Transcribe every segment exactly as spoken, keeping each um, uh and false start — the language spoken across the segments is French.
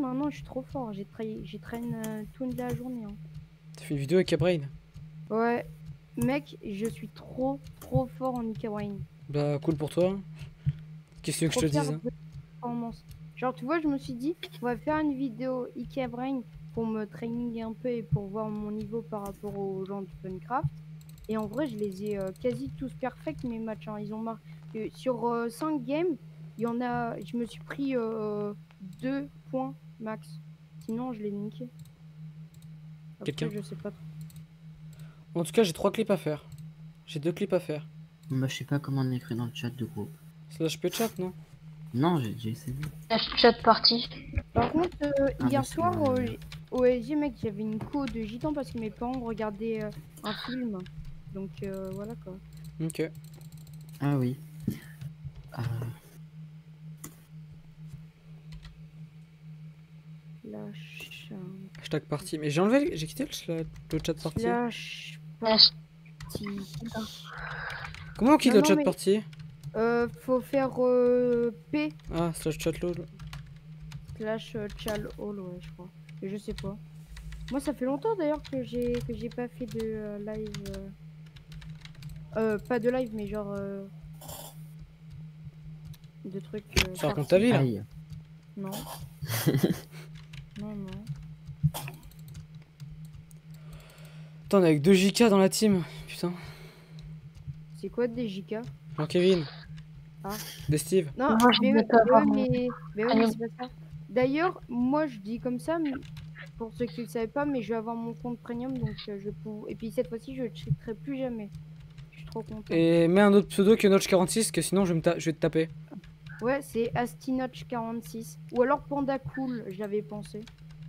non, non, je suis trop fort. J'ai traîné, j'ai traîné euh, toute la journée. Hein. T'as fait une vidéo avec Cabrain? Ouais, mec, je suis trop, trop fort en Icabrain. Bah, cool pour toi. Qu'est-ce que tu veux que je te dise? Hein, performance. Genre, tu vois, je me suis dit, on va faire une vidéo Icabrain pour me training un peu et pour voir mon niveau par rapport aux gens de Funcraft. Et en vrai, je les ai euh, quasi tous perfects, mes matchs. Hein. Ils ont marqué euh, sur euh, cinq games, il y en a, je me suis pris euh, deux points max. Sinon, je l'ai niqué. Quelqu'un? Je sais pas. En tout cas, j'ai trois clips à faire. J'ai deux clips à faire. Bah, je sais pas comment on écrit dans le chat de groupe. Slash P chat, non? Non, j'ai essayé. Slash chat party. Par contre, euh, Ah, hier bah, soir, euh... au S G, mec, j'avais une co de gitan parce que mes parents regardaient euh, un film. Donc euh, voilà quoi. Ok. Ah oui. Euh... Slash. Hashtag party. Mais j'ai enlevé, j'ai quitté le, le chat party. Slash Slash. Comment on quitte Non, le non, chat mais- party? Euh, faut faire euh, P Ah, slash chat lol. slash euh, chal all, ouais, je crois. Et je sais pas. Moi, ça fait longtemps d'ailleurs que j'ai que j'ai pas fait de euh, live. Euh... euh, pas de live, mais genre euh... de trucs. Euh, Ça raconte ta vie là? Aïe. Non. non, non. Attends, on est avec deux J K dans la team. Putain. C'est quoi des J K? Non, Kevin. Ah. Des Steve. Non, Moi, je mais, veux mais, pas avoir ouais, mon- mais, mais ouais, Allez. mais c'est pas ça. D'ailleurs, moi je dis comme ça, mais pour ceux qui ne le savaient pas, mais je vais avoir mon compte premium, donc euh, je peux. Et puis cette fois-ci, je ne cheaterai plus jamais. Je suis trop content. Et mets un autre pseudo que Notch quarante-six, que sinon je vais, me ta- je vais te taper. Ouais, c'est Astinotch quarante-six. Ou alors Panda Cool, j'avais pensé.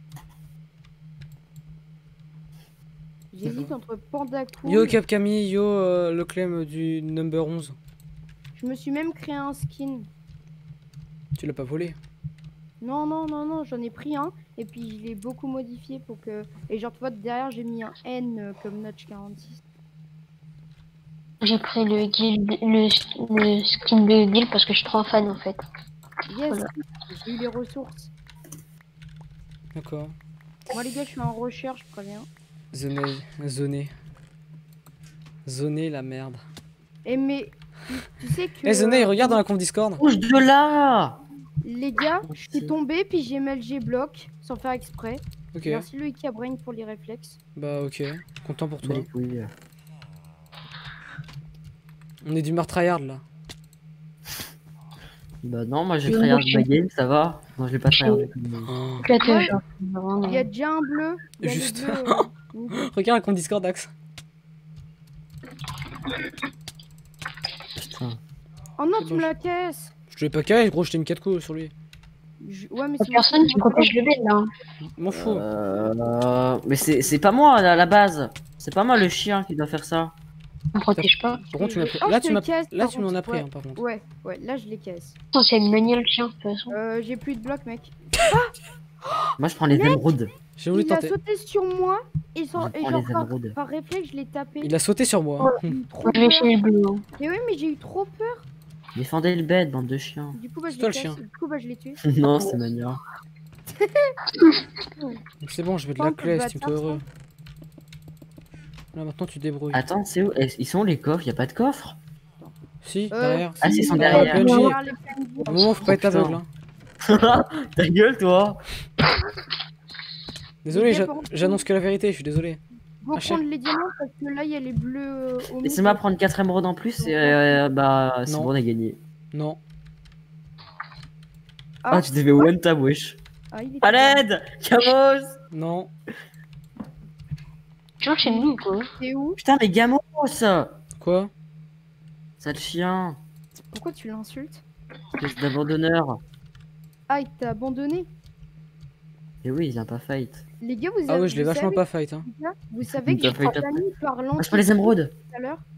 J'hésite entre Panda Cool. Yo Capcami, yo euh, le claim du number onze. Je me suis même créé un skin. Tu l'as pas volé? Non, non, non, non, j'en ai pris un. Et puis je l'ai beaucoup modifié pour que. Et genre, tu vois, derrière, j'ai mis un N euh, comme Notch quarante-six. J'ai pris le guild, le, le skin de guild parce que je suis trop fan en fait. Yes, Voilà. j'ai eu les ressources. D'accord. Moi, les gars, je suis en recherche, je préviens. Zoné, zoné. Zoné la merde. Et mais, tu, tu sais que. Eh Zoné, euh, regarde dans la conf Discord. Bouge de là! Les gars, je suis tombé, puis j'ai M L G bloc, sans faire exprès. Ok. Merci le Icabrain pour les réflexes. Bah ok. Content pour toi. Les couilles. On est du meurtraillard là. Bah non, moi j'ai Oui, tryhard moi, ma game, ça va. Non, je l'ai pas tryhard. Oh. Éclaté, Ouais. genre. Il Vraiment, y a déjà un bleu. il y a le Juste. bleu, euh, Regarde la conf Discord Axe. Putain. Oh non, C'est tu bon, me je- la caisses. Je te l'ai pas carré, gros, je t'ai mis quatre coups sur lui. Je- Ouais, mais Y'a c'est personne moi qui protège le bed là. hein. M'en fous. Euh... Mais c'est c'est pas moi à la base. C'est pas moi le chien qui doit faire ça. On protège pas. Par contre, tu m'as pris- Oh, là je te tu m'as casse, là par tu m'en as contre, pris ouais. hein, par contre. Ouais, ouais, là je les caisse. Attends, c'est Mani le chien de toute façon. Euh, j'ai plus de blocs, mec. Moi je prends les émeraudes. J'ai voulu Il a tenter. sauté sur moi et, sans, Je et prends genre les par, émeraudes. par réflexe, je l'ai tapé. Il a sauté sur moi. J'ai eu trop Moi, je vais peur. chez les bleus. hein. Mais oui, mais j'ai eu trop peur. Défendez le bed, bande de chiens. Du coup, bah, je C'est toi l'ai le cassé. chien. Du coup, bah, je l'ai tué. Non, c'est Mania. C'est bon, je vais de Tant la que clé, le si tu bâtard, heureux. Là maintenant tu te débrouilles. Attends, c'est où Est-ce- Ils sont où les coffres? Y a pas de coffre? Si, Euh, derrière. Ah, si, ils sont Dans derrière. le P N J. Derrière les P N J. Au moment, faut pas être Oh, putain. aveugle. Hein. Ta gueule, toi. Désolé, Les j'a- gars, par contre, j'annonce que la vérité, je suis désolé. Go Ah, chef. prendre les diamants parce que là, il y a les bleus euh, au milieu. Laissez-moi prendre quatre émeraudes en plus et euh, bah c'est Non. bon, on a gagné. Non. Ah, Ah, tu t'es fait one tap, wesh. ah, il est À l'aide Gamos. Non. Tu vois chez nous ou quoi? T'es où? Putain, mais Gamos. Quoi? Sale chien. Pourquoi tu l'insultes? Espèce d'abandonneur. Ah, il t'a abandonné. Et oui, il a pas fight. Les gars, vous, Ah avez, ouais, je l'ai vous vachement savez, pas fight. Hein. les gars, vous savez que T'as j'ai failli été banni par Ah, l'anti je prends les émeraudes. tout à l'heure.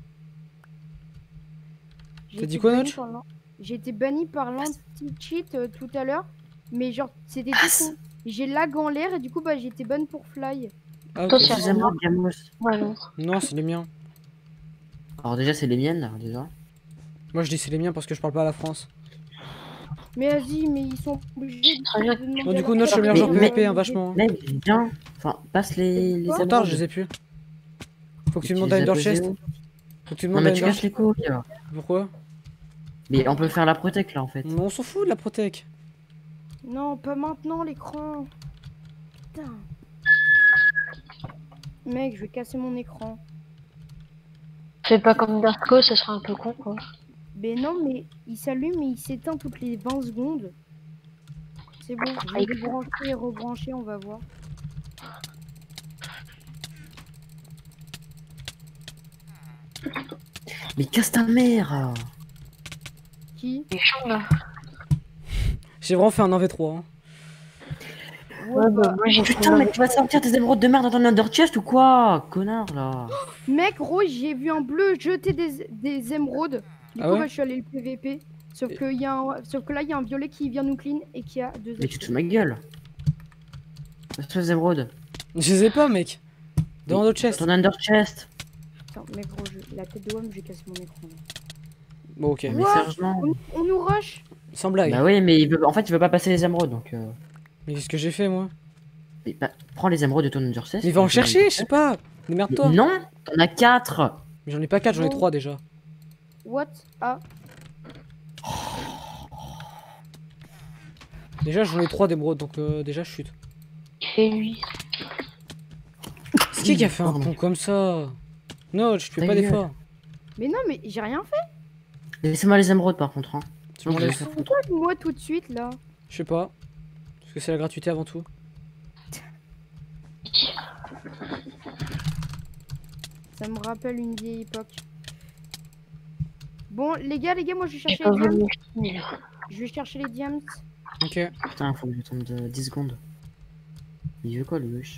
J'ai T'as dit été quoi, banni Notch? par l'an- J'ai été banni par l'anti-cheat euh, tout à l'heure. Mais genre, c'était tout con. J'ai lag en l'air et du coup, bah, j'ai été bonne pour fly. Ah Toi, ok. c'est- Les émeraudes, Gamos. Ouais, non. Non, c'est les miens. Alors déjà, c'est les miennes, là, déjà. Moi je dis c'est les miens parce que je parle pas à la France. Mais vas-y, mais ils sont obligés de Très bien. de demander Bon, à du leur coup, Notch, je suis le père meilleur joueur de- Mais- P V P, hein, de- vachement. hein. Mec, viens. Enfin, passe les, les Quoi Trop tard, émeraudes. je les ai plus. Faut que tu Tu demandes les à as Ender posés Chest. où Faut que tu Non, demandes mais à tu Ender casses les couilles. Pourquoi? Mais on peut faire la protec là en fait. Mais on s'en fout de la protec. Non, pas maintenant l'écran. Putain. Mec, je vais casser mon écran. Fais pas comme Darko, ça sera un peu con quoi. Mais non, mais il s'allume et il s'éteint toutes les vingt secondes. C'est bon, je vais débrancher et rebrancher, on va voir. Mais casse ta mère. Qui? Les champs là. J'ai vraiment fait un un v trois. Hein. Ouais, Ouais, bah, bah, moi j'ai fait Putain, mais tu vas sortir tes émeraudes de merde dans ton under chest ou quoi? Connard là. Mec, gros, j'ai vu un bleu jeter des, des émeraudes. Du Ah coup, ouais bah, je suis allé le P V P. Sauf que, y a un... Sauf que là, il y a un violet qui vient nous clean et qui a deux Mais tu te H P. fous de ma gueule. Passe les émeraudes. Je les ai pas, mec. Dans notre chest. Ton under chest. Attends, mec, gros, je- la tête de Wam, j'ai cassé mon écran. là. Bon, ok. Mais What sérieusement. On, on nous rush. Sans blague. Bah oui, mais il veut... en fait, il veut pas passer les émeraudes donc. Euh... Mais qu'est-ce que j'ai fait, moi? mais bah, prends les émeraudes de ton under chest. Mais va en de ton chercher, under je sais chest. pas. Mais Démerde-toi. non, t'en as quatre. Mais j'en ai pas quatre, j'en ai Oh. trois déjà. What? Ah, Déjà, j'en ai trois d'émeraudes, donc euh, déjà, je chute. fait lui. C'est qui qui a fait un Pardon. pont comme ça? Non, je fais Ta pas gueule. d'effort. mais non, mais j'ai rien fait. Laissez-moi les émeraudes par contre. Hein. Tu m'en Non, je laisses. vais faire- Pourquoi moi tout de suite là? Je sais pas. Parce que c'est la gratuité avant tout. Ça me rappelle une vieille époque. Bon, les gars, les gars, moi je vais J'ai chercher pas les voulu diams. le finir, là. Je vais chercher les diams. Ok. Putain, faut que je tombe de dix secondes. Il veut quoi le wesh?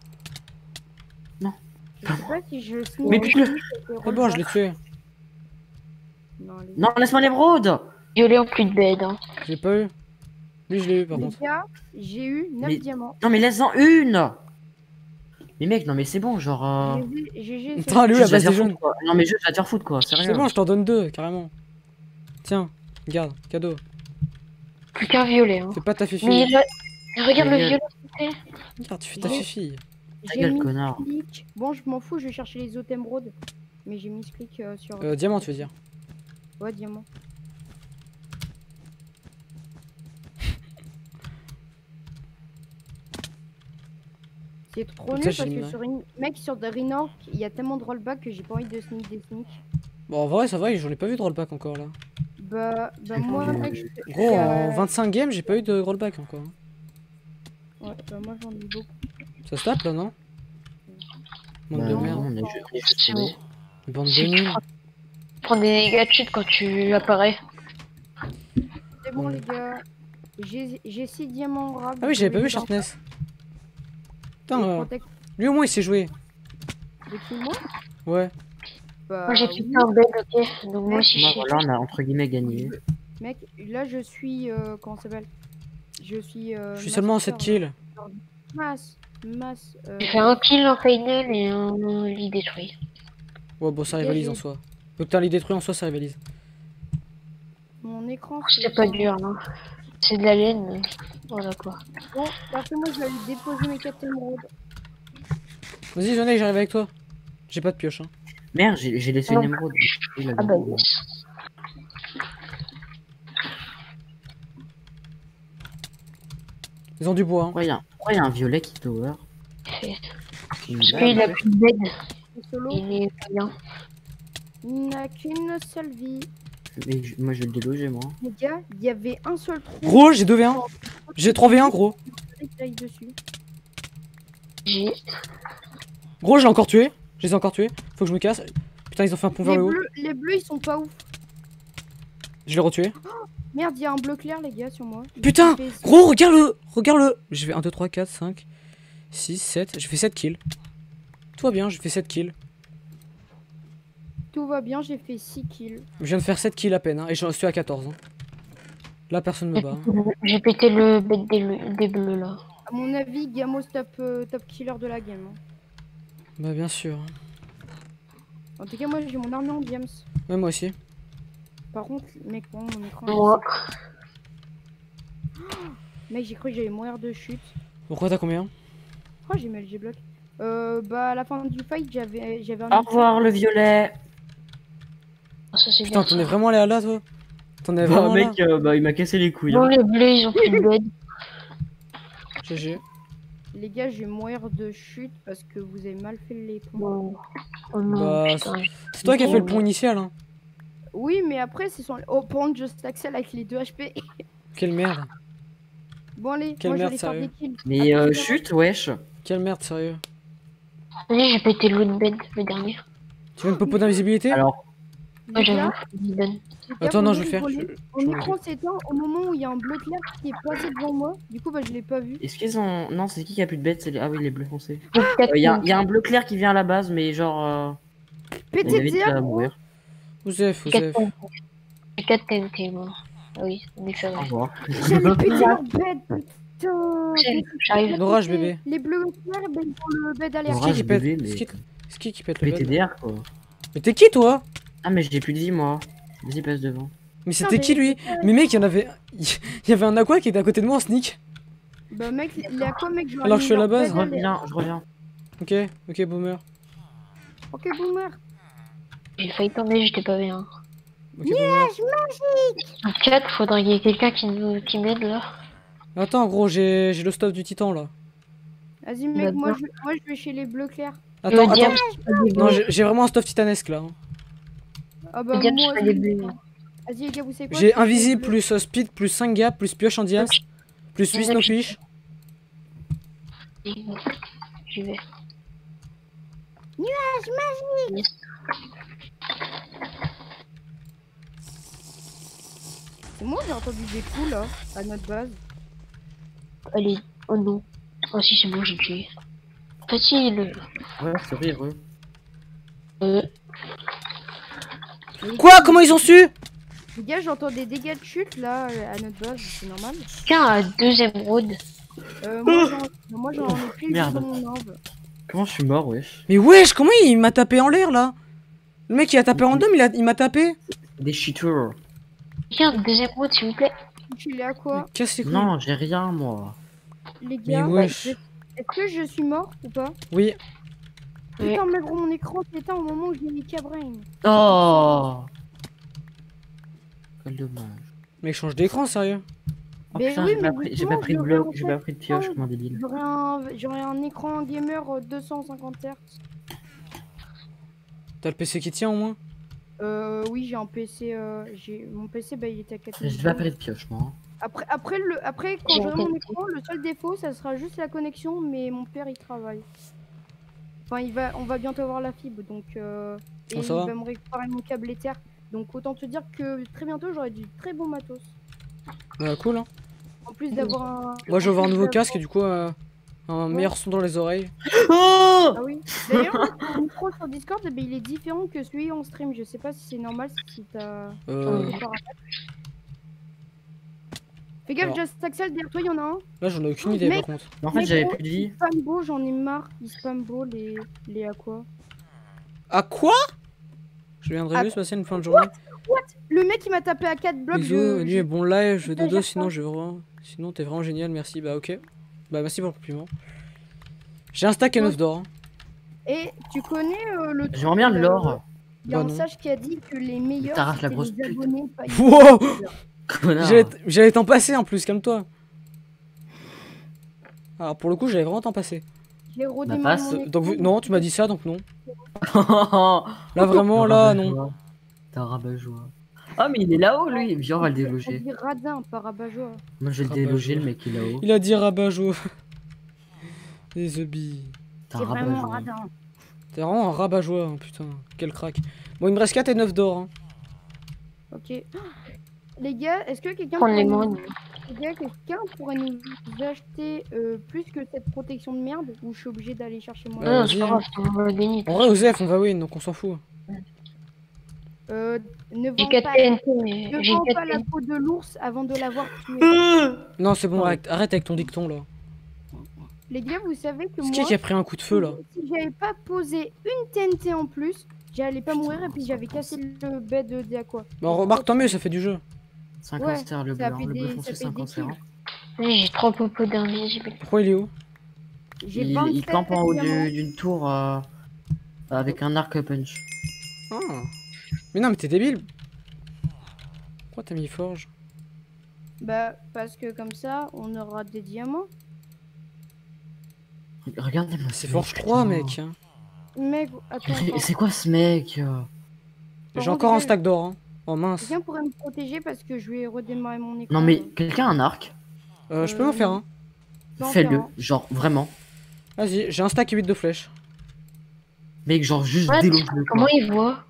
Je sais pas si je sneak. Mais tue-le. C'est bon, je l'ai tué. Non, les... Non, laisse-moi l'émeraude. Violet en plus de bed. Hein. Je l'ai pas eu. Lui, je l'ai eu par les contre. gars, j'ai eu neuf Mais- diamants. Non, mais laisse-en une. Mais mec, non mais c'est bon, genre. Euh... G G, c'est- Attends, lui, juste, la je base vais te des faire jaunes. foutre, quoi. Non mais juste, je vais te faire foutre quoi, sérieux. C'est bon, je t'en donne deux, carrément. Tiens, regarde, cadeau. Plus qu'un violet. Hein. Fais pas ta fifi. Mais là, regarde Ta le gueule. violet. s'il te plaît. Regarde, tu fais ta J'ai- fifi. Ta j'ai gueule, mis connard. clic. Bon, je m'en fous, je vais chercher les autres émeraudes. Mais j'ai mis ce clic euh, sur. Euh, diamant, tu veux dire. Ouais, diamant. C'est trop Comme nul ça, parce j'ai mis que ma- sur une... mec sur de Renork, il y a tellement de rollback que j'ai pas envie de sneak des sneaks. Bon, en vrai, ça va, j'en ai pas vu de rollback encore là. Bah, bah moi Euh, mec, je... Gros, en euh, vingt-cinq games, j'ai pas eu de rollback encore. Ouais, bah moi j'en ai beaucoup. Ça se tape là, non? Bande Bah, de non, merde. on est juste, on est juste C'est bon. tombés. Bande Si de tu nuls. prends- Prends des dégâts de chute quand tu apparais. C'est bon Ouais. les gars. J'ai j'ai six diamants rares. Ah oui, j'avais pas vu Sharpness. Putain, euh, lui au moins il sait jouer. De qui moi? Ouais. Bah, Moi j'ai oui. fait un bed, ok. Donc moi aussi Moi je voilà, on a entre guillemets gagné. Mec, là je suis euh, comment ça s'appelle? Je suis euh, Je suis seulement en sept kills. Masse, masse. euh, J'ai fait un kill en final et un lit détruit. Ouais, bon, ça Ok, rivalise j'ai- en soi. Donc t'as les détruits en soi, ça rivalise. Mon écran. C'est pas dur, non. C'est de la laine. mais Voilà quoi. Bon, parce que moi je vais aller déposer mes quatre émeraudes. Vas-y, Zonai, j'arrive avec toi. J'ai pas de pioche. Hein. Merde, j'ai j'ai laissé Non. une émeraude. Il a Ah bah dit, yes. Ils ont du bois. Hein. Pourquoi il y, a- pourquoi il y a un violet qui tower? Fait. Qui me Parce lave, qu'il a ouais. plus de bed. Le solo, Il est pas bien. il n'a qu'une seule vie. Mais je- moi je vais le déloger moi. Les gars, il y avait un seul trou. Gros, j'ai deux v un. J'ai trois v un, gros. Il fallait que j'aille dessus. J'ai. Gros, je l'ai encore tué. Je les ai encore tués. Faut que je me casse. Putain, ils ont fait un pont vers Les le haut. bleus, les bleus ils sont pas ouf. Je l'ai retué. Merde, il y a un bleu clair les gars sur moi. Putain, J'ai fait- Gros, regarde-le. Regarde-le. J'ai fait un, deux, trois, quatre, cinq, six, sept. J'ai fait sept kills. Tout va bien, j'ai fait sept kills. Tout va bien, j'ai fait six kills. Je viens de faire sept kills à peine. Hein, et j'en suis à quatorze. Hein. Là, personne me bat. hein. J'ai pété le bed des, des bleus là. À mon avis, Gamos top, euh, top killer de la game. hein. Bah, bien sûr. En tout cas, moi j'ai mon armée en diams. Ouais, moi aussi. Par contre, mec, bon, mon écran. Moi. Mec, j'ai cru que j'allais mourir de chute. Pourquoi t'as combien? Pourquoi j'ai mis le G-block? Euh, bah, à la fin du fight, j'avais j'avais un. Au revoir le violet. Ah, ça c'est Putain, bien. t'en es ça. vraiment allé là, toi? T'en es Bon, vraiment là? mec, euh, bah, il m'a cassé les couilles. Bon, Hein. les bleus, ils ont pris le bed. G G. Les gars, je vais mourir de chute parce que vous avez mal fait les ponts. Bon. Oh non, Bah, putain. C'est toi qui as fait le pont initial, hein. Oui, mais après, c'est son. Oh, pont Just Axel avec les deux H P. Quelle merde. Bon, allez, Quelle moi je vais merde, aller faire sérieux. des kills. Mais Attends, euh, je vais- chute, wesh. Quelle merde, sérieux. Vas-y, j'ai pété le loot bed, le dernier. Tu veux une popo d'invisibilité? Alors, Les Ouais, gars, j'avoue, il donne. les gars, Attends, non, vous je vais faire. rigolez. je- Mon je vais écran s'éteint au moment où il y a un bleu clair qui est passé devant moi. Du coup, bah, je l'ai pas vu. est-ce qu'ils ont. Non, c'est qui qui a plus de bêtes? C'est les... Ah oui, les bleus foncés. J'ai quatre Il y, a- kills. y a un bleu clair qui vient à la base, mais genre. Euh... Pété il de vite zéro, à gros. mourir. Osef, J'ai quatre Osef. T N T. J'ai quatre T N T, moi. Ah oui, on est fait Au vrai. revoir. J'avais pété leur bed, putain. J'arrive, j'arrive. Orage, bébé. Les bleus clairs, ben, ils ont le bed C'est alerte. Orage. qui qui pète? bébé, mais- C'est qui... c'est qui qui pète le bed? P T D R quoi. Mais t'es qui, toi? Ah, mais j'ai plus de vie moi. Vas-y, passe devant. Mais c'était mais- qui, lui? Mais mec, il y en avait... Il y avait un aqua qui était à côté de moi en sneak. Bah, mec, il est à quoi, mec? Je leur ai Alors, mis je suis à la leur base. Je bed alerte. reviens, je reviens. Ok, ok, boomer. Ok, boomer. J'ai failli tomber, j'étais pas bien. Ok, boomer. En quatre, faudrait qu'il y ait quelqu'un qui nous qui m'aide là. Attends, gros, j'ai j'ai le stuff du titan, là. Vas-y, mec, D'accord. moi je... moi je vais chez les bleus clairs. Attends, Le attends. diable, Non, j'ai j'ai vraiment un stuff titanesque, là. hein. Ah bah, le diable, moi c'est pas des aussi. bleus. Vas-y, les gars, vous savez quoi? J'ai je vais chez invisible les bleus. plus euh, speed plus cinq gap plus pioche en diams plus huit snowfish. J'y vais. C'est moi, j'ai entendu des coups là, à notre base. Allez, oh non. Oh si, c'est bon, j'ai tué. Facile. Ouais, c'est heureux. Euh, Les Quoi? Comment ils ont su? Les gars, j'entends des dégâts de chute là, à notre base, c'est normal. Quelqu'un a deux émeraudes. Euh, moi, j'en moi, j'en ai plus Merde. dans mon arbre. Comment je suis mort, wesh? Mais wesh, comment il m'a tapé en l'air, là? Le mec, il a tapé random, il a- il m'a tapé. Des cheaters. Quelqu'un a deux émeraudes, s'il vous plaît. Tu l'es à quoi? Casse les couilles. Non, j'ai rien, moi. Les Mais gars, wesh. je- est-ce que je suis mort ou pas? Oui. Oui. Putain, mais gros, mon écran s'éteint au moment où j'ai mis Cabrain. Oh! Quel dommage. Mec, change d'écran, sérieux. Oh Mais putain, oui, j'ai mais pas pris, j'ai justement, pas pris de je bloc, l'aurais j'ai pas pris de pioche comme un débile. J'aurais un, j'aurais un écran gamer euh, deux cent cinquante hertz. T'as le P C qui tient au moins? Euh, oui, j'ai un P C. Euh, j'ai mon P C, bah, il était à quatre mille. J'ai pas pris de pioche, moi. hein. Après, après, le, après quand J'ai j'aurai un mon P C. écran, le seul défaut, ça sera juste la connexion, mais mon père, il travaille. Enfin, il va, on va bientôt avoir la fibre, donc... Euh, et Oh, ça il va. va me réparer mon câble Ether. Donc autant te dire que très bientôt, j'aurai du très bon matos. Bah, cool, hein. En plus d'avoir un... Moi, je vais avoir un en plus nouveau d'avoir- casque et du coup, euh, un meilleur son dans les oreilles. Oh! Ah oui. D'ailleurs, mon micro sur Discord, eh ben, il est différent que celui en stream. Je sais pas si c'est normal, si t'as... Euh, des paramètres. Fais gaffe, Alors. Just Axel, derrière toi, il y en a un. là, j'en ai aucune idée, Mec. par contre. Mais en fait, Mais j'avais gros, plus de vie. Ils spam beau, j'en ai marre. Ils spam beau, les... les à quoi? À quoi? Je viendrai À- juste passer une fin de journée. Le mec, il m'a tapé à quatre blocs. Bisous, je- lui je- est bon live, je J'exagère dodo, pas. sinon je vois. Sinon t'es vraiment génial, merci, bah ok. Bah merci pour le compliment. J'ai un stack à neuf d'or. hein. Et tu connais euh, le truc, J'aimerais bien de euh, l'or. Il y a Bah un non. sage qui a dit que les meilleurs T'arraches la c'était grosse les pute. abonnés. pas les Wow. youtubeurs. Connard. J'allais t- J'allais t'en passer en plus, calme-toi. Alors pour le coup, j'allais vraiment t'en passer. J'ai redémarré passe. mon Euh, écran. Donc vous- non, tu m'as dit ça, donc non. Là, Là vraiment, là non. T'es un rabat-joie. Ah, mais il est là-haut, lui. Viens, on va le J'ai déloger. dit radin, pas rabat-joie. Moi, je vais le Rabat-joie. déloger, le mec, il est là-haut. Il a dit rabat-joie. Les zombies. T'es un C'est vraiment rabat-joie. radin. T'es vraiment un rabat-joie, hein, putain. Quel crack. Bon, il me reste quatre et neuf d'or. hein. Ok. Les gars, est-ce que quelqu'un Prendre les pourrait nous... modes. les gars, quelqu'un pourrait nous acheter euh, plus que cette protection de merde ou je suis obligé d'aller chercher moi? Ouais, Non, vas-y, c'est pas hein. grave, on va gagner. En vrai, Osef, on va win, donc on s'en fout. Euh, ne J'ai vends quatre pas, T N T, mais ne j'ai vends quatre pas la T N T. peau de l'ours avant de l'avoir tué. Non, c'est bon, arrête, arrête avec ton dicton là. Les gars, vous savez que C'est moi, qui qui a pris un coup de feu là? si j'avais pas posé une T N T en plus, j'allais pas mourir et puis j'avais cassé le bed de Aqua. Bah remarque, tant mieux, ça fait du jeu. C'est un Ouais, cancer, le ça bleu. fait hein. Le des- bleu ça foncé, fait c'est un des cancer. kills. hein. Oui, j'ai trois popos d'invisible. Pourquoi il est où? J'ai Il, il vingt-sept campe en haut diamants. du- d'une tour euh, avec un arc punch. Ah. Mais non, mais t'es débile. Pourquoi t'as mis forge? Bah, parce que comme ça, on aura des diamants. Regardez-moi C'est ce forge mec, trois, putain. mec. hein. Mec, attends. C'est- attends. C'est quoi ce mec euh Par J'ai contre, encore un les gars, stack d'or. Hein. Oh mince. Quelqu'un pourrait me protéger parce que je vais redémarrer mon écran. Non mais là. quelqu'un a un arc? Euh, je peux m'en Euh, faire non. un. J'en fais Fais-le, un. genre vraiment. Vas-y, j'ai un stack huit de flèches. Mec, genre juste What? déloge-le Comment quoi. il voit?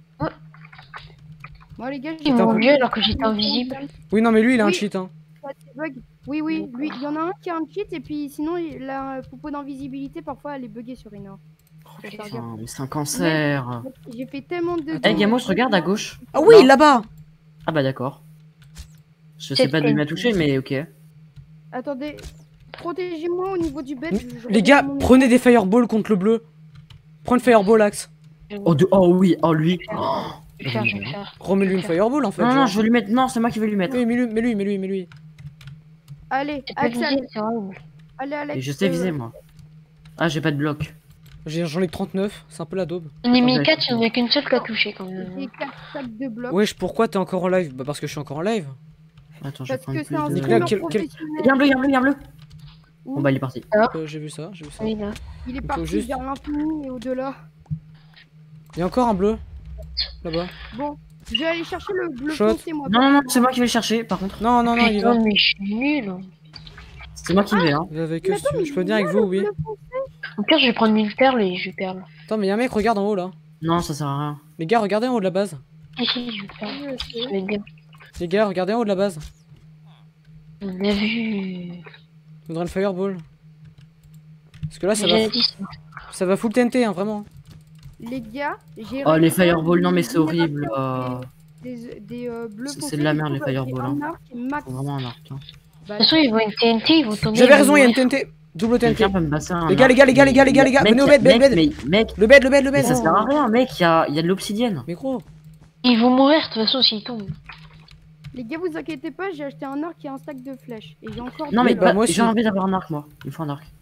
Moi, les gars, Ils un m'ont peu- vu alors que j'étais invisible. Oui, non, mais lui, il a un Oui. cheat. Hein. Oui, oui, lui, il y en a un qui a un cheat et puis sinon, il- la popo d'invisibilité, parfois, elle est buggée sur Ina. Faut faire gaffe. Putain, mais c'est un cancer. J'ai fait tellement de. Attends. Eh Gamos, regarde à gauche. Ah oui, Non. là-bas. Ah bah d'accord. Je sais pas d'où il m'a touché, mais ok. Attendez, protégez-moi au niveau du bed. je- je Les gars, redémarre mon prenez des fireballs contre le bleu. Prends une fireball, Axe. Oh, de... oh oui, oh lui. Oh. Je vais faire, je vais faire. Remets-lui une fireball en fait. Non, non, genre. je veux lui mettre. Non, c'est moi qui vais lui mettre. Oui, mais lui, mais lui, mais lui, mais lui. Allez, C'est pas Axel, visé, c'est vrai. allez, Alex. Et je sais euh, viser moi. Ah, j'ai pas de bloc. J'ai- J'en ai que trente-neuf, c'est un peu la daube. On est mis Ouais. quatre, il n'y en a qu'une seule qui a touché quand J'ai même. quatre stacks de blocs. Wesh, pourquoi t'es encore en live? Bah parce que je suis encore en live. Attends, je vais Parce prendre que plus c'est un de. Nicolas, streamer quel- quel- professionnel. Il y a un bleu, il y a un bleu, il y a un bleu. Où Bon bah il est parti. Euh, j'ai vu ça, j'ai vu ça. Oui, là. Il est faut parti juste- vers l'infini et au-delà. Il y a encore un bleu. Là-bas. Bon, je vais aller chercher le bleu Shot. foncé, moi. Non, non, non, c'est moi qui vais le chercher par contre. Non, non, non, il va. Putain, mais je suis nul. C'est moi qui vais, hein. Il va avec Mais eux si tu attends, veux. mais Je peux il venir avec est vous, là, le oui. bleu foncé. Au pire, je vais prendre une perle et je vais perle. Attends, mais il y a un mec, regarde en haut là. Non, ça sert à rien. Les gars, regardez en haut de la base. Si, si, je vais perle. Je sais. Ça va être bien. Les gars, regardez en haut de la base. On a vu. Je voudrais le fireball. Parce que là, ça J'ai va, dit ça. ça va full T N T, hein, vraiment. Les gars, j'ai. Oh, les récupéré fireballs, non, mais des c'est horrible. générateurs, euh, Des, des euh, bleus C'est- foncés. c'est de la du merde, coup, les bah, j'ai fireballs, un hein. arc et max. Faut vraiment un arc. Hein. Bah, De toute façon, ils vont une T N T, ils vont tomber. J'avais ils raison, vont il y a une mourir. T N T. Double T N T. Quelqu'un peut me passer un Les gars, arc, les gars, les gars, les gars, les gars, mais- les gars, mec, venez au y a- bed, bed, mec, bed. Mais mec, Le bed, le bed, le mais bed. ça sert à rien, mec, il y a, il y a de l'obsidienne. Mais gros. Ils vont mourir de toute façon s'ils tombent. Les gars, vous inquiétez pas, j'ai acheté un arc et un stack de flèches. Et j'ai encore. Non, deux- mais bah, bah, moi aussi. j'ai envie d'avoir un arc, moi. Il me faut un arc.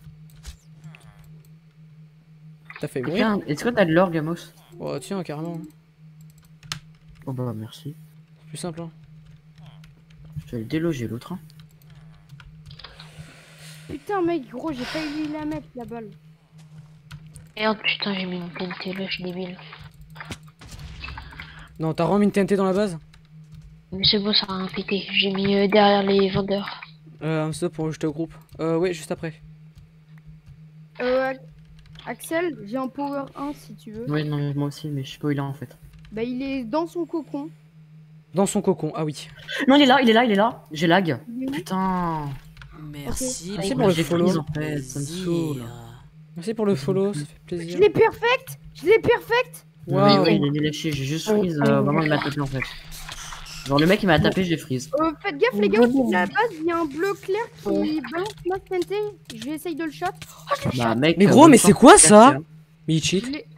T'as fait mourir. Quelqu'un- Est-ce que t'as de l'or, Gamos? Oh, tiens, carrément. Oh bah merci. C'est plus simple, hein. Je vais le déloger l'autre. Hein. Putain, mec, gros, j'ai failli la mettre la balle. Merde, putain, j'ai mis une T N T là, je suis débile. Non, t'as vraiment mis une T N T dans la base? Mais c'est bon, ça a un pété. J'ai mis euh, derrière les vendeurs. Euh, un stop pour ajouter au groupe. Euh, ouais, juste après. Euh, Axel, j'ai un power un si tu veux. Ouais, non, mais moi aussi, mais je sais pas où il est en fait. Bah, il est dans son cocon. Dans son cocon, ah oui. Non, il est là, il est là, il est là. J'ai lag. Il est où Putain. Merci, Ok. merci pour le J'ai follow. freeze, en fait, ça me saoule. Merci pour le follow, ça fait Je plaisir. l'ai perfect. Je l'ai perfect. Ouais, Waouh. ouais, il est lâché, j'ai juste Ouais, freeze. ouais, euh, ouais. vraiment, il m'a tapé en fait. Genre, le mec il m'a tapé, j'ai freeze. Euh, faites gaffe, les gars, au-dessus de la base, il y a un bleu clair qui balance ma T N T. Je vais essayer de le shot. Bah, mec. Mais euh, gros, bonne mais c'est chance, quoi cassé, ça? hein. Mais il cheat. Je l'ai.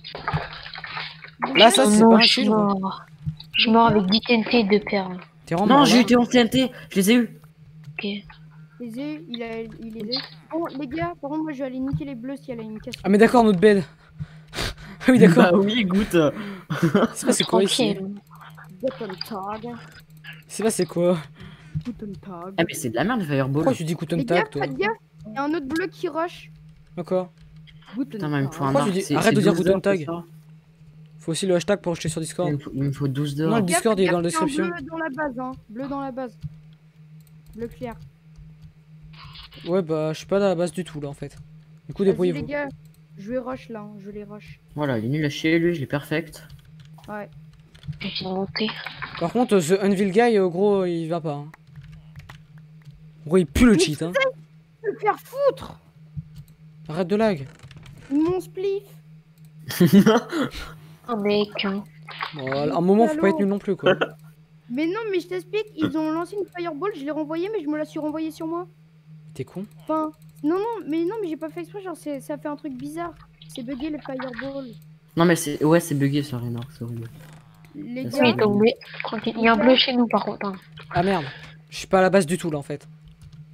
Là, ça, Oh c'est non, pas un je suis cheat, gros. mort. Je suis mort avec dix T N T et deux perles. T'es vraiment Non, mort, j'ai là. eu tes onze T N T, je les ai eu. Ok. Les ai, il a, il les a. Bon, les gars, par contre, moi, je vais aller niquer les bleus si elle a une casse. Ah, mais d'accord, notre bed. Ah oui, d'accord. Bah oui, écoute. C'est pas c'est quoi ici? Tranquille. Guten Tag. C'est pas c'est quoi? Guten Tag. Ah, mais c'est de la merde, le fireball. Pourquoi tu dis Guten Les gars, Tag, toi? faites gaffe. Il y a un autre bleu qui rush. D'accord. Guten Putain, mais il me faut un Pourquoi tu arc. dis- c'est- arrête c'est de dire douze Guten heures, Tag. c'est ça. Faut aussi le hashtag pour acheter sur Il Discord. me faut- il me faut douze Non, d'or. le Discord, il est dans la Gaffe, il y a un description. Bleu dans la base, hein. Bleu dans la base. Bleu clair. Ouais, bah, je suis pas à la base du tout, là, en fait. Du coup, Vas-y, les débrouillez-vous. gars, je vais rush là, hein. Je les rush. Voilà, il est nul à chier, lui, je l'ai perfect. Ouais. J'ai monté. Par contre, The Unveil Guy, euh, gros, il va pas. Hein. Gros, il pue le cheat, hein. Je vais me faire foutre. Arrête de lag. Mon spliff. Oh mec. hein. Bon, à un moment, faut pas être nul non plus, quoi. Mais non, mais je t'explique, ils ont lancé une fireball, je l'ai renvoyée, mais je me la suis renvoyée sur moi. T'es con? Enfin, non, non, mais non, mais j'ai pas fait exprès, genre, c'est- ça fait un truc bizarre. C'est bugué les fireballs. Non, mais c'est. Ouais, c'est bugué sur Renard, c'est horrible. Les Parce Il est gars, tombé. Tranquille. Il y a un bleu chez nous par contre. hein. Ah merde. Je suis pas à la base du tout, là, en fait.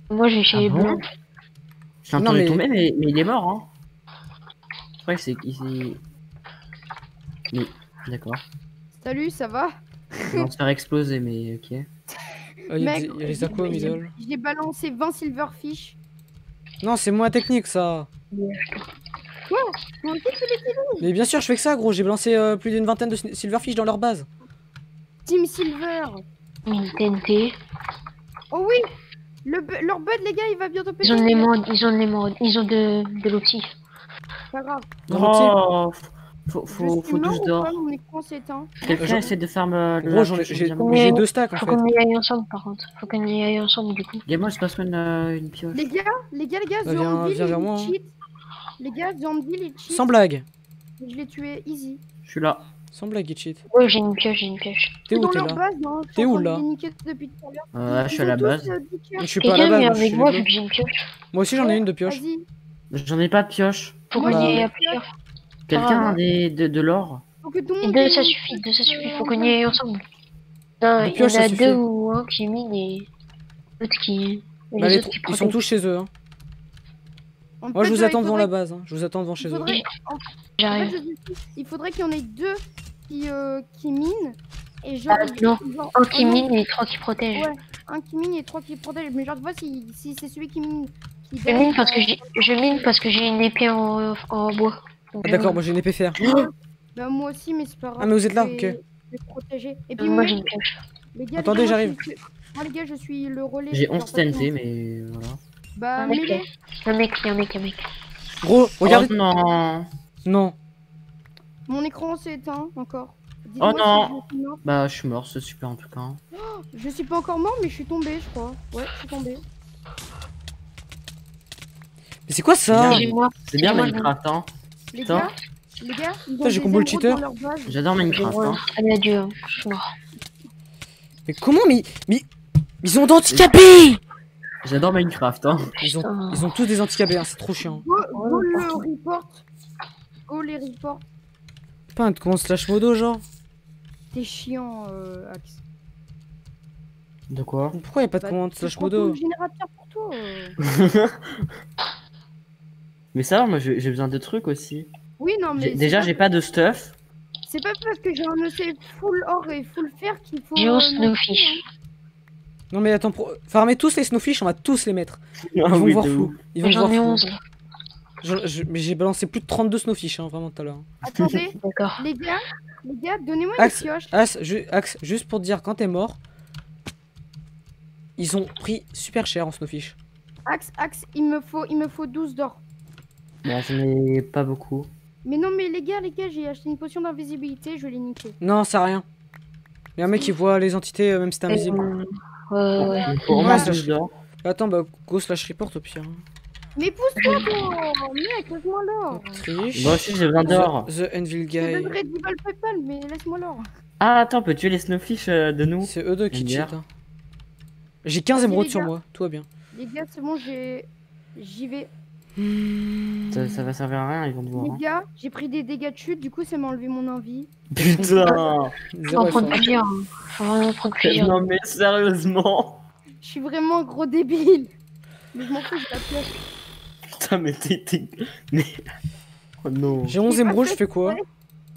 Moi j'ai chez Ah bon Blanc. Je suis Non, entendu mais- tomber, mais... mais il est mort, hein. Je crois que c'est... il s'est- Mais... D'accord. Salut, ça va? On va se faire exploser, mais ok. Ah, il y a Mec, des- il y a les j'ai- aquas au j'ai- middle. J'ai balancé vingt silverfish. Non, c'est moins technique ça. Comment est-ce que tu les Mais bien sûr, je fais que ça, gros. J'ai balancé euh, plus d'une vingtaine de sn- silverfish dans leur base. Team Silver? Une T N T. Oh oui! Le, bu- leur bud, les gars, il va bientôt péter. Ils ont de l'émeraude, ils ont de l'émeraude, ils ont de, de l'opti. Pas grave. Dans le petit. Oh, faut, Je faut, suis faut mort douze ou d'or. pas? Mon écran s'éteint. Quelqu'un J'en- essaie de faire me... Gros, j'en ai- j'ai mais j'ai deux stacks en Faut fait. qu'on y aille ensemble par contre. Faut qu'on y aille ensemble du coup. Dis-moi, je passe une, euh, une pioche. Les gars, les gars, les gars, Bah, viens- Zombie, viens vers il moi, hein. cheat. Les gars, Zombie, il cheat. Sans blague. Je l'ai tué, easy. Je suis là. Sans blague, il cheat. Ouais, j'ai une pioche, j'ai une pioche. T'es où, dans t'es leur là? base, non, je suis T'es en où, train de là les niquer depuis tout à l'heure. Euh, je Ils suis à ont la tous, base. euh, dix cœurs. Je suis pas à la Quelqu'un base, vient moi, je avec suis moi les vu bleus. que j'ai une pioche. Moi aussi, j'en ai une de pioche. Vas-y, J'en ai pas de pioche. Faut Moi, qu'on y j'ai aille une à plusieurs. Quelqu'un Ah, a des, de, de l'or? faut que tout le Et monde deux ait ça une suffit, deux ça petite, suffit, euh, faut qu'on y aille ensemble. Non, Deux il y pioches, en ça a suffit. deux ou un qui mine et l'autre qui. et Bah, les les autres qui tro- ils sont protègent. tous chez eux. Hein. En Moi, je fait, vous euh, attends il devant la faudrait- base. Hein. Je vous attends devant chez il eux. faudrait- En fait, J'arrive. je- il faudrait qu'il y en ait deux qui, euh, qui minent. Et genre, Ah, non. genre- Un qui oh non, mine et trois qui protègent. Ouais, un qui mine et trois qui protègent. Mais genre, tu vois, si, si c'est celui qui mine qui Je mine parce que j'ai, je mine parce que j'ai une épée en, en bois. Donc, Ah, je d'accord, mine. moi j'ai une épée fer. Bah, moi aussi, mais c'est pas grave. Ah, mais vous êtes là, je ok. vais- je vais protéger. Et puis, Moi mec, j'ai une pioche. les gars, Attendez, les gars, moi, j'arrive. je suis- Moi, les gars, je suis le relais. J'ai genre, onze parce T N que- T, mais voilà. Bah, Un mec, mêlée. un mec, un mec, un mec. Gros, regardez. Oh non. Non. Mon écran s'est éteint encore. Oh Dites-moi non. si je suis mort. Bah, je suis mort, c'est super en tout cas. Je suis pas encore mort, mais je suis tombé, je crois. Ouais, je suis tombé. Mais c'est quoi ça? Bien. J'ai moi. C'est bien Moi, Minecraft, hein. Les Putain. gars, les gars, ils ont Putain, j'ai des combo le émeraudes cheater. dans leur base. J'adore Minecraft, hein. Allez, adieu, hein. je suis mort. Mais comment? Mais, mais ils ont d'handicapés. J'adore Minecraft, hein. Ils ont, Putain. ils ont tous des handicapés. Hein. C'est trop chiant. Go, go Ouais, le partout. report. Go les report. Pas un comment slash modo genre. T'es chiant, euh, Axe. De quoi? Pourquoi y a pas de Bah, commande tu slash prends tout modo? le générateur pour toi. euh. Mais ça va, moi j'ai j'ai besoin de trucs aussi. Oui, non, mais. J'ai- c'est Déjà, pas- j'ai pas de stuff. C'est pas parce que j'ai un E C full or et full fer qu'il faut. J'ai euh, onze me- snowfish. Non mais attends, pour... farmez tous les snowfish, on va tous les mettre. Ils Ah vont oui, voir de flou. ouf. Ils vont voir J'en ai flou. onze. Je- je- Mais j'ai balancé plus de trente-deux snowfish, hein, vraiment tout à l'heure. Attendez, D'accord. les gars, les gars, donnez-moi une Axe, pioche. Axe, ju- Axe, juste pour te dire, quand t'es mort, ils ont pris super cher en snowfish. Axe, Axe, il me faut, il me faut douze d'or. Bon, j'en ai pas beaucoup. Mais non, mais les gars, les gars, j'ai acheté une potion d'invisibilité, je l'ai niqué. Non, ça a rien. Il y a un mec qui voit les entités, euh, même si t'es invisible. Euh, ouais, ouais. Il me faut au Ouais, moins ça- douze d'or. Attends, bah, go slash report au pire. Mais pousse-toi, toi. Mec, laisse-moi l'or. Triche. Moi aussi, j'ai besoin d'or. The, the Envil Je te Guy. donnerai dix balles PayPal, mais laisse-moi l'or. Ah, attends, on peut tuer les snowfish euh, de nous? C'est eux deux qui Une cheat. bière. hein. J'ai quinze Vas-y, émeraudes les sur gars. moi, tout va bien. Les gars, c'est bon, j'ai. J'y vais. Ça, ça va servir à rien, ils vont te voir. Les hein. gars, j'ai pris des dégâts de chute, du coup, ça m'a enlevé mon envie. Putain! Faut Zéro en prendre effort. plusieurs. hein. Faut vraiment prendre plusieurs. Non, mais sérieusement! Je suis vraiment un gros débile. Mais je m'en fous, j'ai la pioche. Putain, mais t'es. t'es- Mais. Oh non! J'ai onze J'ai pas émeraudes, je fait fais quoi? exprès.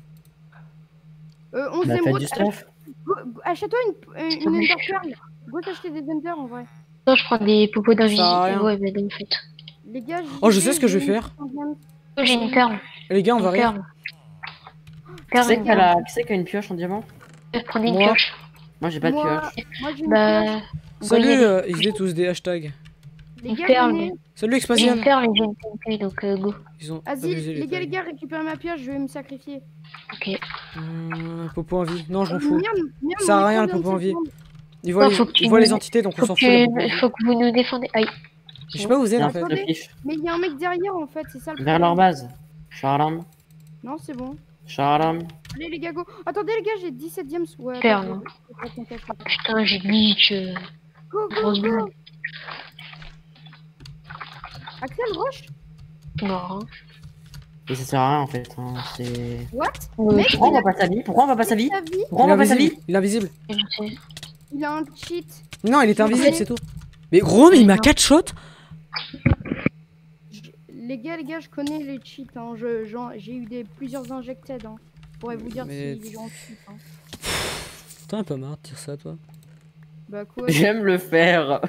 Euh, onze Bah, t'as émeraudes. du stuff? Go- go- Achète-toi une, une, une Ender Pearl. Go t'acheter des Ender en vrai. Non, je prends des popos Ça sert à rien. d'invisibilité. Ouais, mais en fait. Les gars, j'y Oh, je vais, sais ce que je vais j'ai une faire. potion d'âme. Oh, j'ai une perle. Eh, les gars, on va Une rire. perle. Qui Perle, c'est une qui a perle. la- qui c'est qui a une pioche en diamant? Prenez une Moi. pioche. Moi, j'ai pas de Moi, pioche. moi j'ai une pioche. Bah. Salut, Goyel. euh, X D tous des hashtags. Les une gars, perle, venez. Salut, J'ai Expansion. une perle et j'ai une T N T, donc euh, go. Ils ont Vas-y, abusé les gars, les tags. gars, récupérez ma pioche, je vais me sacrifier. Ok. Hum, Popo en vie. Non, je m'en Euh, fous. merde, merde, Ça sert à mon rien, écran le popo vient en de vie. s'éteindre. Ils voient, Non, les... faut que tu ils voient nous- les entités, donc on Faut s'en que, fout. les popos en tu... vie. faut que vous nous défendez. Aïe. Je sais pas où vous êtes en Viens, fait. snowfish. Mais il y a un mec derrière en fait, c'est ça le Vers leur problème. base. Charlam. Non, c'est bon. Charlam. Allez les gars, go. Attendez les gars, j'ai dix-sept diams. Ouais, Perle, attends, hein. je- je- je- je- je- je- je- Putain, j'ai glitch. euh, Go, go, Grosse go. blague. Axel, roche. Mort, hein. Et ça sert à rien en fait. hein, C'est. What? Ouais, Mec, Pourquoi on va pas sa vie? Pourquoi on va pas sa vie? Sa vie, Pourquoi on Il est va pas sa vie? invisible. Il est invisible. je sais. il a un cheat. Non, il était Je invisible, connais. c'est tout. Mais gros, mais il m'a Non. quatre shots. Je- Les gars, les gars, je connais les cheats. Hein. Je, j'en- j'ai eu des, plusieurs injected. Hein. Je pourrais vous dire Mais- si les gens cheat. Hein. T'en as pas marre de dire ça, toi? Bah quoi? J'aime le faire.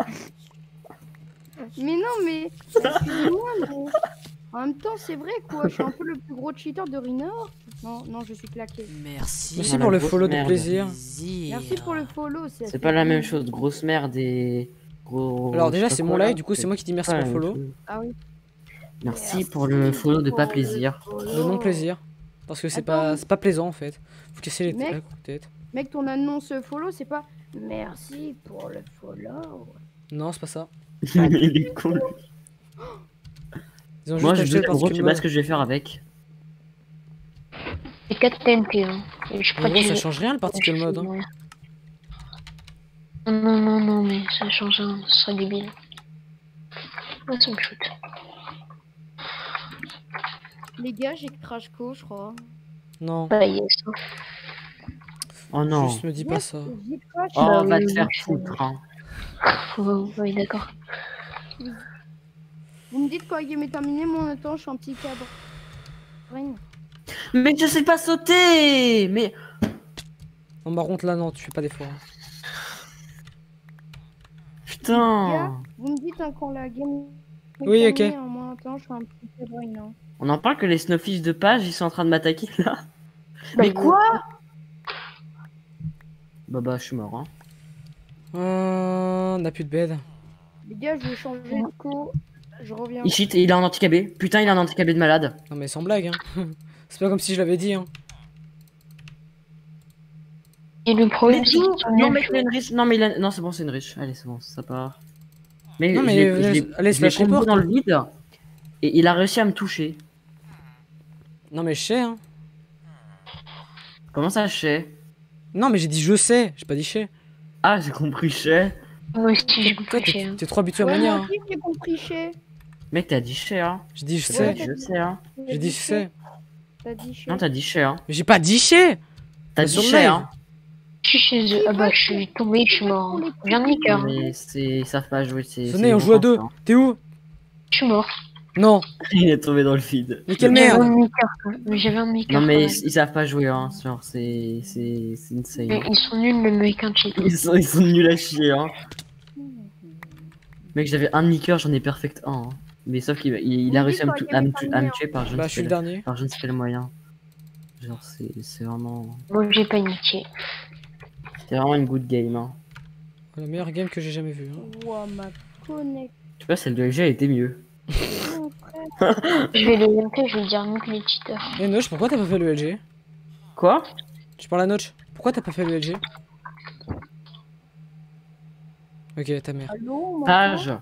Mais non, mais excusez-moi, mais en même temps, c'est vrai quoi. Je suis un peu le plus gros cheater de Rhinor. Non, non, je suis claqué. Merci Merci. Voilà, pour le grosse follow de merde. plaisir. Merci pour le follow. C'est pas la même chose, grosse merde et gros. Alors je déjà sais c'est pas mon quoi, là. live, du coup c'est moi qui dis merci pas pour la le même follow. chose. Ah oui. Merci pour le follow de pas plaisir. De non plaisir. Parce que c'est Attends, pas, mais- c'est pas plaisant en fait. Faut casser les Mec. la tête. Mec, ton annonce follow, c'est pas merci pour le follow. Non, c'est pas ça. Il est con. Ils ont Moi juste je acheté veux, le en gros, tu sais pas particulier. ce que je vais faire avec. C'est quatre T N T. Hein. Et je En gros, ça pratique- change rien le particle mode. Hein. Non, non, non, non, mais ça change rien. Ce serait débile. Ouais, ça me shoot. Les gars, j'ai crash co, je crois. Non, Bah, yes. Oh non. juste me dis pas ça. J'ai crash. Oh, Bah va oui, te faire oui, foutre. Hein. Oh, oui, d'accord. Vous me dites quand il est terminé, mon temps, je suis un petit cadre. Rien. Mais je sais pas sauter. Mais En par contre là non, tu fais pas d'effort. putain. Vous me dites hein, quand la game. est Oui, ok. terminée, hein, moi, temps, je suis un petit cadre. Hein. On en parle que les snowfish de page ils sont en train de m'attaquer là. Bah, Mais quoi? Bah bah je suis mort hein. Euh, on a plus de bed. Les gars, je vais changer de co. Je reviens. Il cheat et il a un anti-K B. Putain il a un anti-K B de malade. Non mais sans blague. Hein. C'est pas comme si je l'avais dit. Hein. Et le problème, Mais c'est qu'ils non, sont non nuls, mais tu il a une riche. Non mais il a... non c'est bon c'est une riche. Allez c'est bon ça part. Mais Non, mais je l'ai- euh, je l'ai- allez, je l'ai slash combo report. dans le vide et il a réussi à me toucher. Non mais je sais. Hein. Comment ça je sais? Non mais j'ai dit je sais, j'ai pas dit je sais. Ah j'ai compris je sais. vois. Moi aussi, j'ai Toi compris. t'es hein. t'es trop habitué à Ouais, manière. moi Hein. aussi, j'ai compris chez. Mec t'as dit je sais hein. J'ai dit je T'as sais. dit je sais hein. J'ai dit je sais. T'as dit chez. Non t'as dit je sais hein. Mais j'ai pas dit je sais. T'as Bah, dit sur je le sais live. hein. Je suis chez eux. Ah bah, je suis tombé, je suis mort. hein. J'ai un nicker. Non, mais c'est ils savent pas jouer c'est. Sonné, c'est on joue à deux. hein. T'es où? Je suis mort. Non. Il est tombé dans le vide. Mais quelle J'avais merde. un nicker. quoi. Mais j'avais un nicker. Non mais quand ils, même. ils savent pas jouer hein. Genre c'est c'est c'est insane. Mais ils sont nuls, le mec un cheat. Ils sont, ils sont nuls à chier hein. Mec j'avais un nicker, j'en ai perfect un. Hein. Mais sauf qu'il il, il a Vous réussi à me, dites tou- quoi, à me, il y tu- avait à me pas de tuer par je ne Bah je sais suis le quel- dernier. par je ne sais quel moyen. Genre c'est c'est vraiment Moi, j'ai paniqué. c'était vraiment une good game hein. La meilleure game que j'ai jamais vue. Hein. Ouah, ma connexion, Tu vois celle de L G elle était mieux. frère. Je vais les M P, je vais dire mieux que les cheaters. Eh Notch, pourquoi t'as pas fait le L G? Quoi? Je parle à Notch. Pourquoi t'as pas fait le L G? Ok, ta mère. Allô, on m'entend? Page.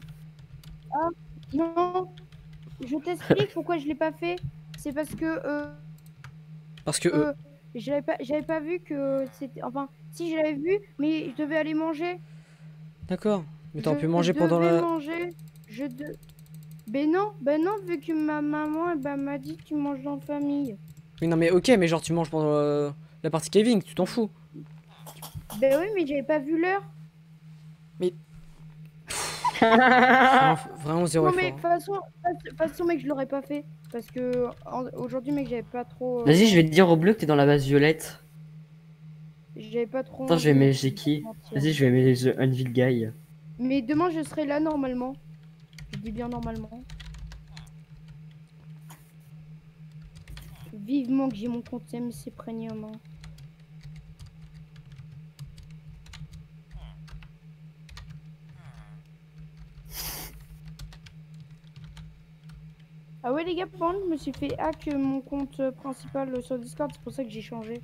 Non. Je t'explique pourquoi je l'ai pas fait. C'est parce que euh, Parce que eux. euh, j'avais pas, j'avais pas vu que c'était. Enfin, si je l'avais vu, mais je devais aller manger. D'accord. Mais t'aurais Je pu manger pendant devais la. manger. Je de... Ben non, ben non, vu que ma maman eh ben, m'a dit tu manges en famille. Oui, non, mais ok, mais genre tu manges pendant euh, la partie caving, tu t'en fous. Ben oui, mais j'avais pas vu l'heure. Vraiment, vraiment zéro Non mais de effort. toute façon, de toute façon mec, je l'aurais pas fait parce que en- aujourd'hui mec, j'avais pas trop. euh, Vas-y je vais te dire au bleu que t'es dans la base violette. J'avais pas trop. Attends je vais envie aimer de j'ai qui? mentir. Vas-y je vais aimer The Unveil Guy. Mais demain je serai là normalement. Je dis bien normalement. Vivement que j'ai mon compte M C Premium. Hein. Ah ouais les gars, par contre, je me suis fait hack mon compte euh, principal euh, sur Discord, c'est pour ça que j'ai changé.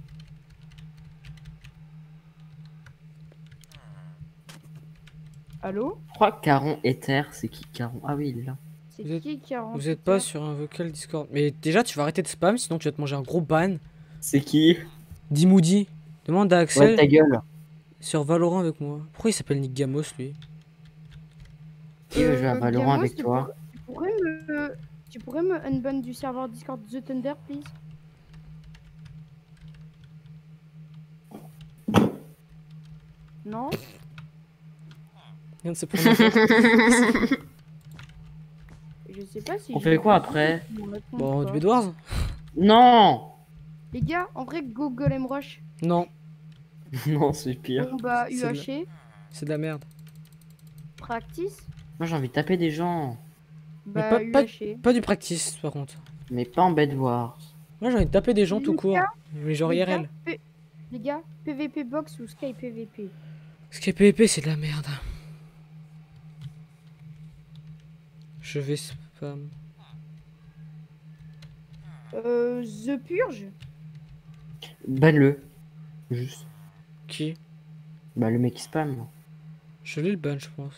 Allô? Je crois que Caron Ether c'est qui Caron? Ah oui il est là. C'est Vous êtes- qui qui a rentré Vous êtes pas ça sur un vocal Discord. Mais déjà, tu vas arrêter de spam, sinon tu vas te manger un gros ban. C'est qui? Dis Moody. Demande à Ouais Axel ta gueule. sur Valorant avec moi. Pourquoi il s'appelle Nick Gamos lui? Qui veut jouer à Euh, Valorant Gamos, avec tu toi? pourrais- Tu pourrais me... Tu pourrais me unban du serveur Discord The Thunder, please? Non? Viens de se prendre en fait. Je sais pas si On je fait vais quoi répondre après? ou on répond Bon, pas. du Bedwars? Non. Les gars, en vrai, Go Golem Rush. Non, Non, c'est pire. Bon bah, C'est de U H E, c'est de la merde. Practice. Moi j'ai envie de taper des gens. Bah, pas- pas- U H E. Pas du practice par contre. Mais pas en Bed Wars. Moi j'ai envie de taper des gens tout Les court. gars, Mais genre Les I R gars, L. P- Les gars, P V P box ou Sky P V P? Ce qui est P V P c'est de la merde. Je vais spam. Euh, The Purge. Banne-le. Juste. Qui? Bah le mec qui spam. Je l'ai le ban je pense.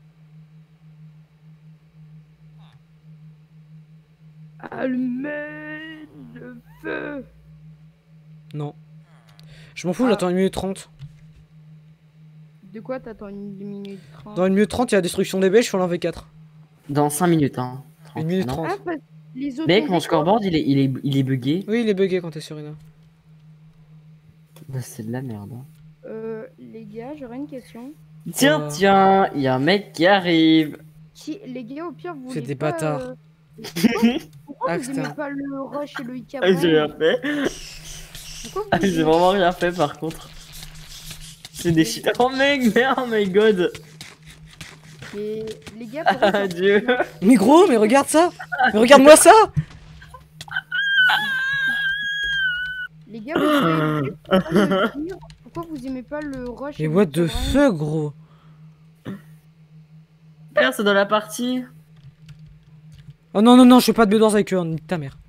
Allumez le feu. Non. Je m'en fous, Ah. j'attends une minute trente. De quoi t'attends une minute trente? Dans une minute trente, il y a destruction des baies, je fais en V quatre. Dans cinq minutes hein. Une minute non. trente. Ah, parce- les autres Mec, ont mon des scoreboard il est, il est, il est bugué. Oui, il est bugué quand t'es sur une. Bah, c'est de la merde. hein. Euh, les gars, j'aurais une question. Tiens, Euh. tiens, il y a un mec qui arrive. Qui, les gars, au pire, vous C'est voulez des pas, bâtards. euh, Pourquoi, pourquoi Ah, vous putain. aimez pas le rush et le Ika Ah, j'ai rien fait. Pourquoi Ah, vous j'ai aimez- vraiment rien fait par contre. C'est des shit. Oh mec, mais oh my god. Mais les gars, pourquoi ça- Adieu. Mais gros, mais regarde ça! Mais regarde-moi ça! Les gars, vous aimez pas me dire pourquoi vous aimez pas le rush Mais et what le the Ika fuck, gros! Père, c'est dans la partie. Oh non, non, non, je fais pas de Bedwars avec eux, nique ta mère.